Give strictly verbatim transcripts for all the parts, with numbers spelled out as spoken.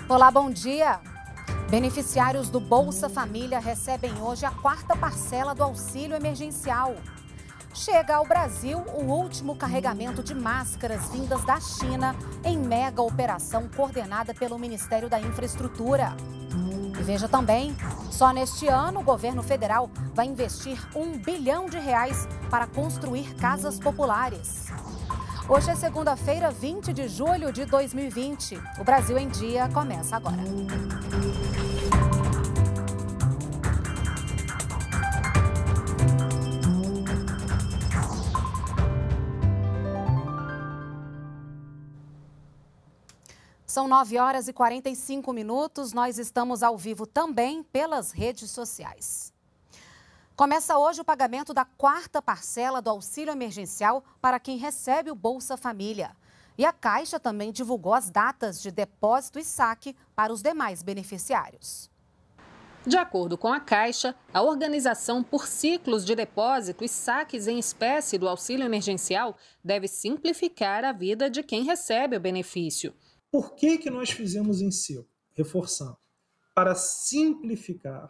Olá, bom dia. Beneficiários do Bolsa Família recebem hoje a quarta parcela do auxílio emergencial. Chega ao Brasil o último carregamento de máscaras vindas da China em mega operação coordenada pelo Ministério da Infraestrutura. E veja também, só neste ano o governo federal vai investir um bilhão de reais para construir casas populares. Hoje é segunda-feira, vinte de julho de dois mil e vinte. O Brasil em Dia começa agora. São nove horas e quarenta e cinco minutos. Nós estamos ao vivo também pelas redes sociais. Começa hoje o pagamento da quarta parcela do auxílio emergencial para quem recebe o Bolsa Família. E a Caixa também divulgou as datas de depósito e saque para os demais beneficiários. De acordo com a Caixa, a organização por ciclos de depósito e saques em espécie do auxílio emergencial deve simplificar a vida de quem recebe o benefício. Por que que nós fizemos em ciclo? Reforçando, para simplificar,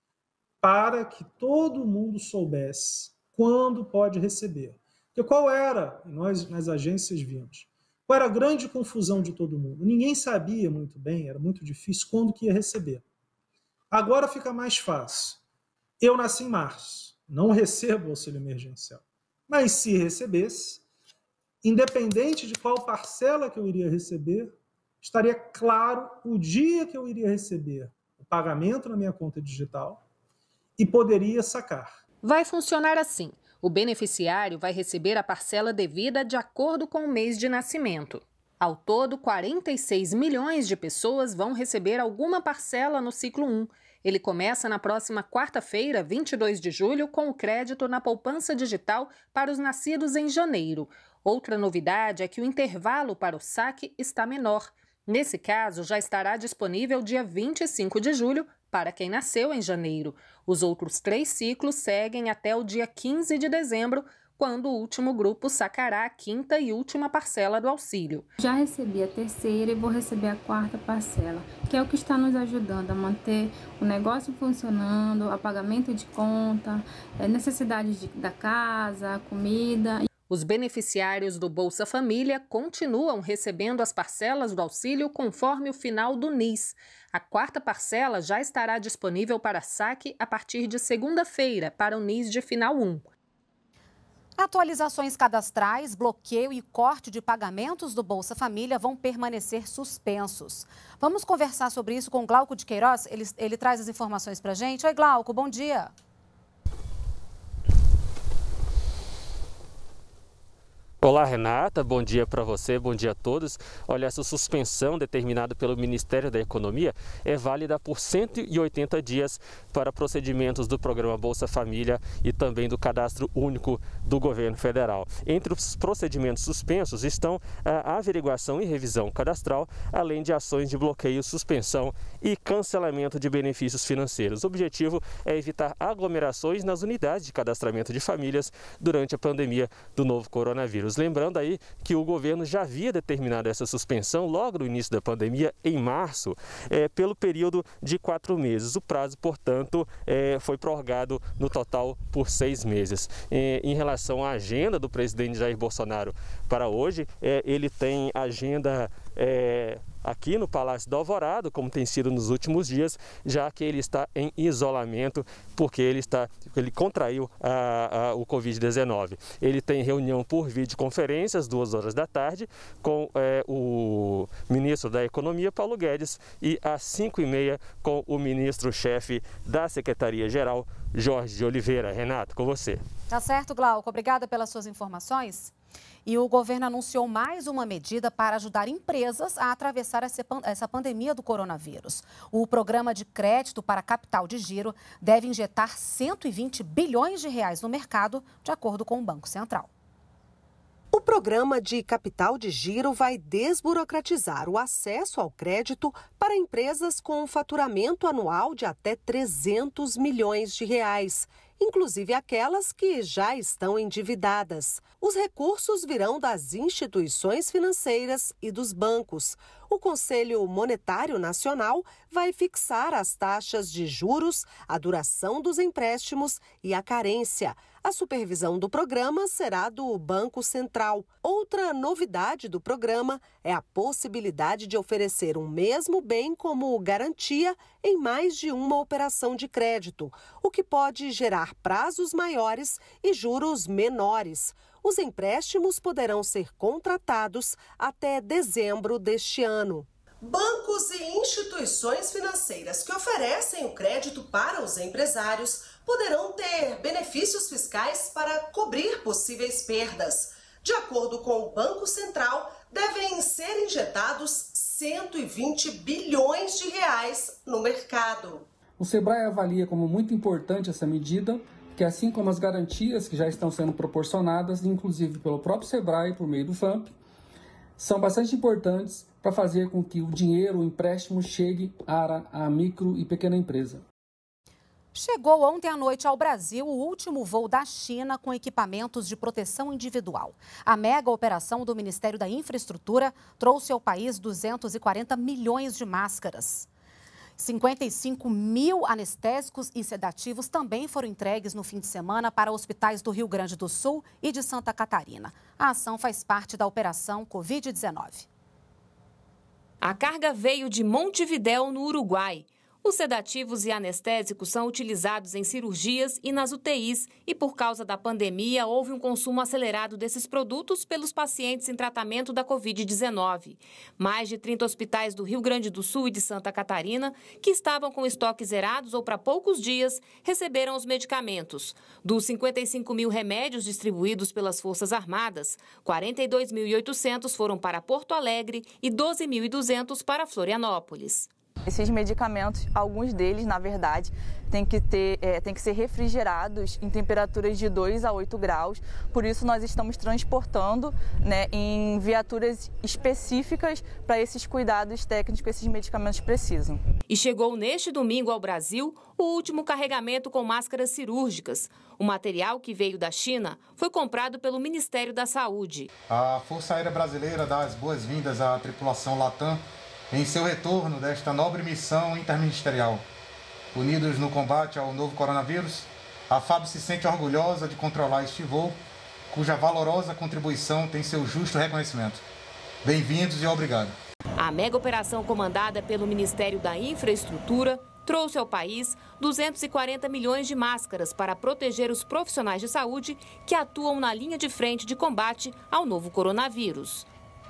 para que todo mundo soubesse quando pode receber. Porque qual era, nós nas agências vimos, qual era a grande confusão de todo mundo? Ninguém sabia muito bem, era muito difícil, quando que ia receber. Agora fica mais fácil. Eu nasci em março, não recebo auxílio emergencial. Mas se recebesse, independente de qual parcela que eu iria receber, estaria claro o dia que eu iria receber o pagamento na minha conta digital e poderia sacar. Vai funcionar assim. O beneficiário vai receber a parcela devida de acordo com o mês de nascimento. Ao todo, quarenta e seis milhões de pessoas vão receber alguma parcela no ciclo um. Ele começa na próxima quarta-feira, vinte e dois de julho, com o crédito na poupança digital para os nascidos em janeiro. Outra novidade é que o intervalo para o saque está menor. Nesse caso, já estará disponível dia vinte e cinco de julho para quem nasceu em janeiro. Os outros três ciclos seguem até o dia quinze de dezembro, quando o último grupo sacará a quinta e última parcela do auxílio. Já recebi a terceira e vou receber a quarta parcela, que é o que está nos ajudando a manter o negócio funcionando, a pagamento de conta, necessidades de, da casa, comida. Os beneficiários do Bolsa Família continuam recebendo as parcelas do auxílio conforme o final do N I S. A quarta parcela já estará disponível para saque a partir de segunda-feira para o N I S de final um. Atualizações cadastrais, bloqueio e corte de pagamentos do Bolsa Família vão permanecer suspensos. Vamos conversar sobre isso com o Glauco de Queiroz. Ele, ele traz as informações para a gente. Oi, Glauco, bom dia. Olá, Renata, bom dia para você, bom dia a todos. Olha, essa suspensão determinada pelo Ministério da Economia é válida por cento e oitenta dias para procedimentos do programa Bolsa Família e também do Cadastro Único do Governo Federal. Entre os procedimentos suspensos estão a averiguação e revisão cadastral, além de ações de bloqueio, suspensão e cancelamento de benefícios financeiros. O objetivo é evitar aglomerações nas unidades de cadastramento de famílias durante a pandemia do novo coronavírus. Lembrando aí que o governo já havia determinado essa suspensão logo no início da pandemia, em março, é, pelo período de quatro meses. O prazo, portanto, é, foi prorrogado no total por seis meses. É, em relação à agenda do presidente Jair Bolsonaro para hoje, é, ele tem agenda é, aqui no Palácio do Alvorada, como tem sido nos últimos dias, já que ele está em isolamento porque ele, está, ele contraiu a, a, o covid dezenove. Ele tem reunião por videoconferência às duas horas da tarde com é, o ministro da Economia, Paulo Guedes, e às cinco e meia com o ministro-chefe da Secretaria-Geral, Jorge de Oliveira. Renato, com você. Tá certo, Glauco. Obrigada pelas suas informações. E o governo anunciou mais uma medida para ajudar empresas a atravessar essa pandemia do coronavírus. O programa de crédito para capital de giro deve injetar cento e vinte bilhões de reais no mercado, de acordo com o Banco Central. O programa de capital de giro vai desburocratizar o acesso ao crédito para empresas com um faturamento anual de até trezentos milhões de reais, inclusive aquelas que já estão endividadas. Os recursos virão das instituições financeiras e dos bancos. O Conselho Monetário Nacional vai fixar as taxas de juros, a duração dos empréstimos e a carência. A supervisão do programa será do Banco Central. Outra novidade do programa é a possibilidade de oferecer um mesmo bem como garantia em mais de uma operação de crédito, o que pode gerar prazos maiores e juros menores. Os empréstimos poderão ser contratados até dezembro deste ano. Bancos e instituições financeiras que oferecem o crédito para os empresários poderão ter benefícios fiscais para cobrir possíveis perdas. De acordo com o Banco Central, devem ser injetados cento e vinte bilhões de reais no mercado. O Sebrae avalia como muito importante essa medida, que assim como as garantias que já estão sendo proporcionadas, inclusive pelo próprio Sebrae por meio do F A M P, são bastante importantes para fazer com que o dinheiro, o empréstimo, chegue à, à micro e pequena empresa. Chegou ontem à noite ao Brasil o último voo da China com equipamentos de proteção individual. A mega operação do Ministério da Infraestrutura trouxe ao país duzentos e quarenta milhões de máscaras. cinquenta e cinco mil anestésicos e sedativos também foram entregues no fim de semana para hospitais do Rio Grande do Sul e de Santa Catarina. A ação faz parte da Operação covid dezenove. A carga veio de Montevidéu, no Uruguai. Os sedativos e anestésicos são utilizados em cirurgias e nas U T Is e, por causa da pandemia, houve um consumo acelerado desses produtos pelos pacientes em tratamento da covid dezenove. Mais de trinta hospitais do Rio Grande do Sul e de Santa Catarina, que estavam com estoques zerados ou para poucos dias, receberam os medicamentos. Dos cinquenta e cinco mil remédios distribuídos pelas Forças Armadas, quarenta e dois mil e oitocentos foram para Porto Alegre e doze mil e duzentos para Florianópolis. Esses medicamentos, alguns deles, na verdade, têm que, ter, é, têm que ser refrigerados em temperaturas de dois a oito graus. Por isso, nós estamos transportando, né, em viaturas específicas para esses cuidados técnicos que esses medicamentos precisam. E chegou neste domingo ao Brasil o último carregamento com máscaras cirúrgicas. O material que veio da China foi comprado pelo Ministério da Saúde. A Força Aérea Brasileira dá as boas-vindas à tripulação Latam em seu retorno desta nobre missão interministerial. Unidos no combate ao novo coronavírus, a F A B se sente orgulhosa de controlar este voo, cuja valorosa contribuição tem seu justo reconhecimento. Bem-vindos e obrigado. A mega operação comandada pelo Ministério da Infraestrutura trouxe ao país duzentos e quarenta milhões de máscaras para proteger os profissionais de saúde que atuam na linha de frente de combate ao novo coronavírus.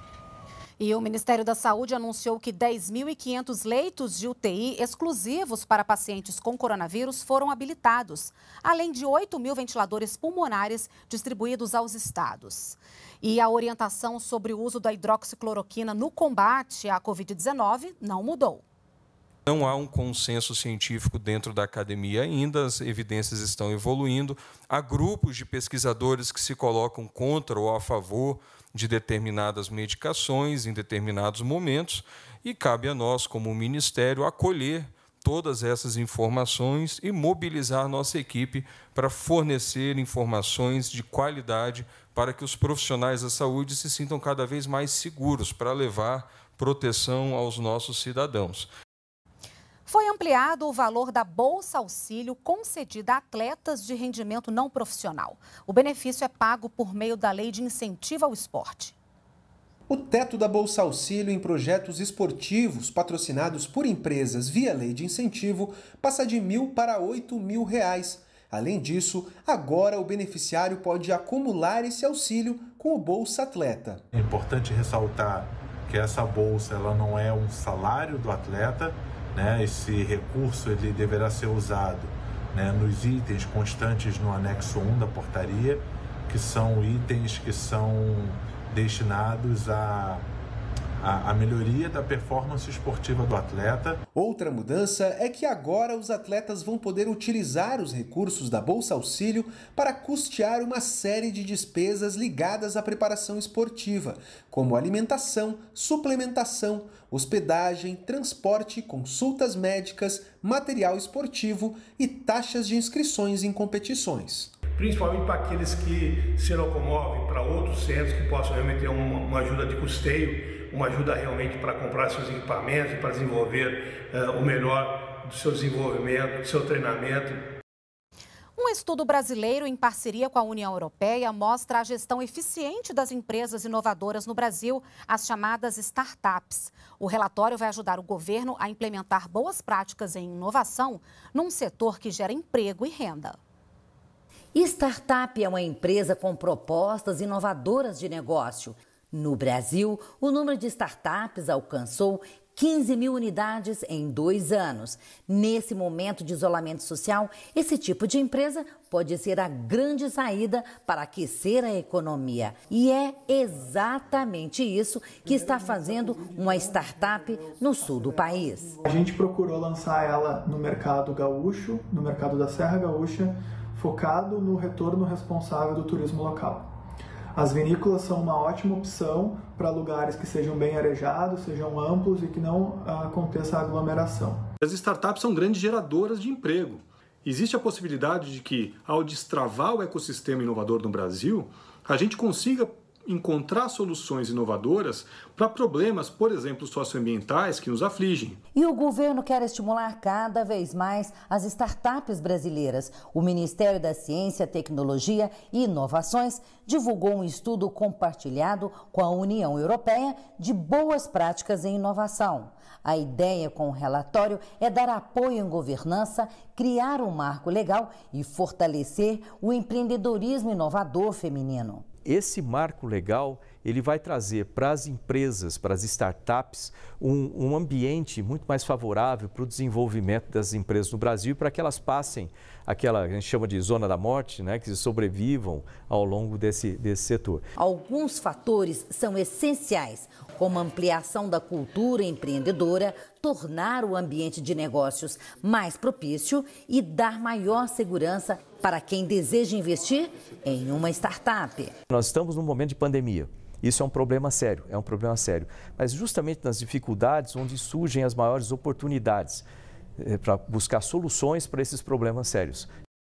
E o Ministério da Saúde anunciou que dez mil e quinhentos leitos de U T I exclusivos para pacientes com coronavírus foram habilitados, além de oito mil ventiladores pulmonares distribuídos aos estados. E a orientação sobre o uso da hidroxicloroquina no combate à covid dezenove não mudou. Não há um consenso científico dentro da academia ainda, as evidências estão evoluindo. Há grupos de pesquisadores que se colocam contra ou a favor de determinadas medicações em determinados momentos e cabe a nós, como Ministério, acolher todas essas informações e mobilizar nossa equipe para fornecer informações de qualidade para que os profissionais da saúde se sintam cada vez mais seguros para levar proteção aos nossos cidadãos. Foi ampliado o valor da Bolsa Auxílio concedida a atletas de rendimento não profissional. O benefício é pago por meio da Lei de Incentivo ao Esporte. O teto da Bolsa Auxílio em projetos esportivos patrocinados por empresas via Lei de Incentivo passa de mil para oito mil reais. Além disso, agora o beneficiário pode acumular esse auxílio com o Bolsa Atleta. É importante ressaltar que essa bolsa ela não é um salário do atleta. Né, esse recurso ele deverá ser usado, né, nos itens constantes no anexo um da portaria, que são itens que são destinados a, a, a melhoria da performance esportiva do atleta. Outra mudança é que agora os atletas vão poder utilizar os recursos da Bolsa Auxílio para custear uma série de despesas ligadas à preparação esportiva, como alimentação, suplementação, hospedagem, transporte, consultas médicas, material esportivo e taxas de inscrições em competições. Principalmente para aqueles que se locomovem para outros centros que possam realmente ter uma, uma ajuda de custeio uma ajuda realmente para comprar seus equipamentos, para desenvolver uh, o melhor do seu desenvolvimento, do seu treinamento. Um estudo brasileiro em parceria com a União Europeia mostra a gestão eficiente das empresas inovadoras no Brasil, as chamadas startups. O relatório vai ajudar o governo a implementar boas práticas em inovação num setor que gera emprego e renda. Startup é uma empresa com propostas inovadoras de negócio. No Brasil, o número de startups alcançou quinze mil unidades em dois anos. Nesse momento de isolamento social, esse tipo de empresa pode ser a grande saída para aquecer a economia. E é exatamente isso que está fazendo uma startup no sul do país. A gente procurou lançar ela no mercado gaúcho, no mercado da Serra Gaúcha, focado no retorno responsável do turismo local. As vinícolas são uma ótima opção para lugares que sejam bem arejados, sejam amplos e que não aconteça aglomeração. As startups são grandes geradoras de emprego. Existe a possibilidade de que, ao destravar o ecossistema inovador no Brasil, a gente consiga encontrar soluções inovadoras para problemas, por exemplo, socioambientais que nos afligem. E o governo quer estimular cada vez mais as startups brasileiras. O Ministério da Ciência, Tecnologia e Inovações divulgou um estudo compartilhado com a União Europeia de boas práticas em inovação. A ideia com o relatório é dar apoio em governança, criar um marco legal e fortalecer o empreendedorismo inovador feminino. Esse marco legal, ele vai trazer para as empresas, para as startups, um, um ambiente muito mais favorável para o desenvolvimento das empresas no Brasil, para que elas passem aquela, a gente chama de zona da morte, né, que sobrevivam ao longo desse, desse setor. Alguns fatores são essenciais, como a ampliação da cultura empreendedora, tornar o ambiente de negócios mais propício e dar maior segurança para quem deseja investir em uma startup. Nós estamos num momento de pandemia. Isso é um problema sério, é um problema sério. Mas justamente nas dificuldades onde surgem as maiores oportunidades é, para buscar soluções para esses problemas sérios.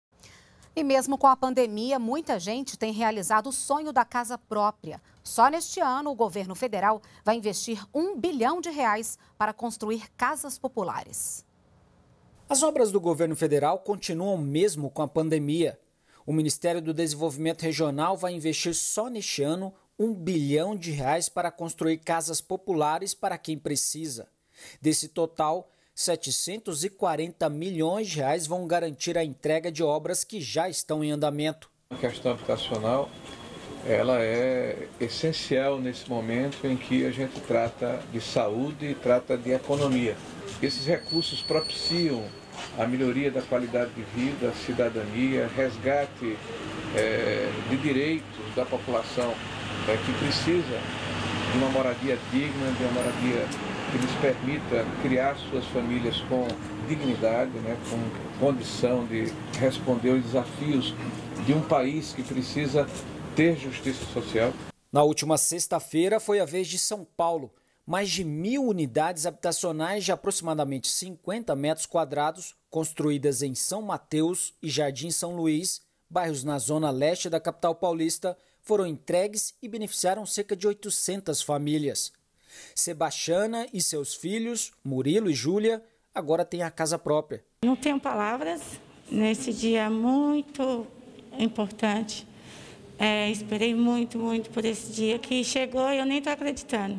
E mesmo com a pandemia, muita gente tem realizado o sonho da casa própria. Só neste ano, o governo federal vai investir um bilhão de reais para construir casas populares. As obras do governo federal continuam mesmo com a pandemia. O Ministério do Desenvolvimento Regional vai investir só neste ano um bilhão de reais para construir casas populares para quem precisa. Desse total, setecentos e quarenta milhões de reais vão garantir a entrega de obras que já estão em andamento. A questão habitacional, ela é essencial nesse momento em que a gente trata de saúde e trata de economia. Esses recursos propiciam a melhoria da qualidade de vida, cidadania, resgate é, de direitos da população é, que precisa de uma moradia digna, de uma moradia que lhes permita criar suas famílias com dignidade, né, com condição de responder aos desafios de um país que precisa ter justiça social. Na última sexta-feira foi a vez de São Paulo. Mais de mil unidades habitacionais de aproximadamente cinquenta metros quadrados, construídas em São Mateus e Jardim São Luís, bairros na zona leste da capital paulista, foram entregues e beneficiaram cerca de oitocentas famílias. Sebastiana e seus filhos, Murilo e Júlia, agora têm a casa própria. Não tenho palavras nesse dia muito importante. É, esperei muito, muito por esse dia que chegou e eu nem estou acreditando.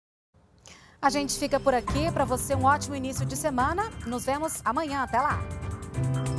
A gente fica por aqui. Para você, um ótimo início de semana. Nos vemos amanhã. Até lá!